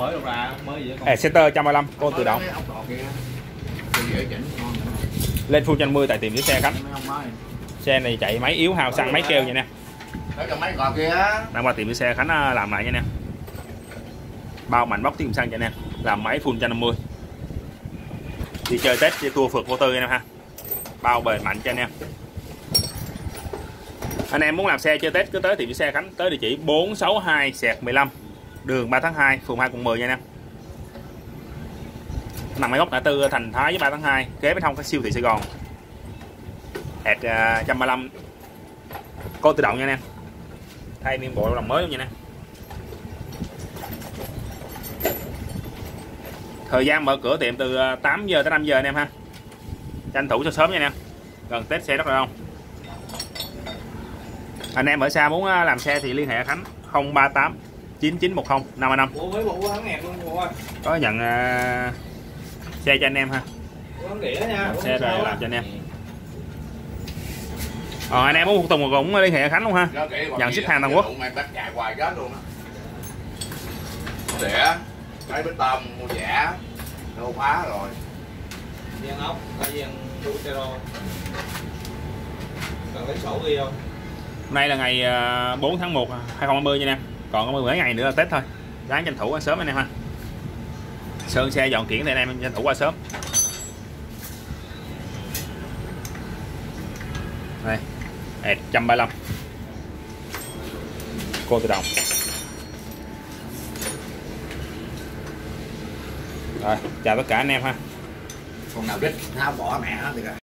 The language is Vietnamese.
mới đâu ra, mới gì con. Center 135 con tự động. Lên full 110 tại tiệm sửa xe khách. Xe này chạy máy yếu hao xăng máy keo vậy nè. Máy cò kia. Đang qua tiệm sửa xe Khánh làm lại nha nè. Bao mạnh bóc tiệm xăng cho nè, làm máy full 150. Đi chơi Tết chơi tour phượt vô tư nha ha. Bao bền mạnh cho anh em. Anh em muốn làm xe chơi Tết cứ tới tiệm xe Khánh, tới địa chỉ 462/15 đường 3 tháng 2 phường 2 quận 10 nha anh em. Nằm ngay góc ngã tư Thành Thái với 3 tháng 2 kế bên hông các siêu thị Sài Gòn. Ẹt 135 cô tự động nha anh em. Thay niêm bộ làm mới luôn nha anh em. Thời gian mở cửa tiệm từ 8 giờ tới 5 giờ anh em ha. Tranh thủ cho sớm nha anh em. Gần Tết xe rất là đông. Anh em ở xa muốn làm xe thì liên hệ Khánh 038 9910 535. Có nhận xe cho anh em ha. Xe rồi làm cho anh em. Anh em muốn một Tùng cũng liên hệ Khánh luôn ha. Nhận ship hàng toàn quốc. Đĩa, cái bít tông, mua giả, đồ phá rồi. Viên ốc, cái viên đủ xe rồi. Cần lấy sổ ghi không? Hôm nay là ngày 4 tháng 1 2020 nha anh em. Còn có 10 ngày nữa là Tết thôi. Ráng tranh thủ qua sớm anh em ha. Sơn xe dọn kiển thì anh em tranh thủ qua sớm. Đây, 135 cô tự động. Rồi, chào tất cả anh em ha. Con nào đít tháo bỏ mẹ hết thì